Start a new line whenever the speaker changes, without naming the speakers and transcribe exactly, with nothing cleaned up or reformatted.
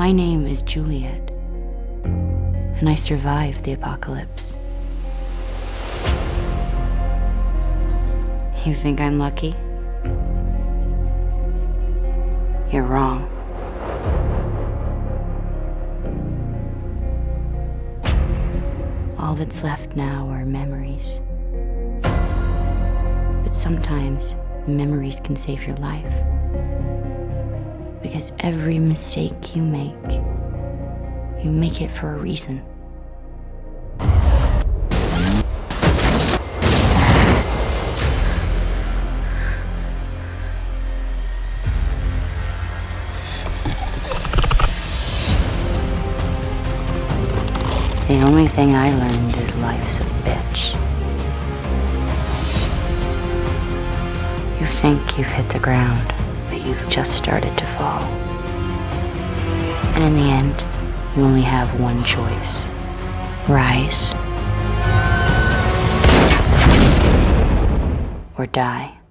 My name is Juliette, and I survived the apocalypse. You think I'm lucky? You're wrong. All that's left now are memories. But sometimes the memories can save your life. Because every mistake you make, you make it for a reason. The only thing I learned is life's a bitch. You think you've hit the ground, but you've just started to fall. And in the end, you only have one choice. Rise or die.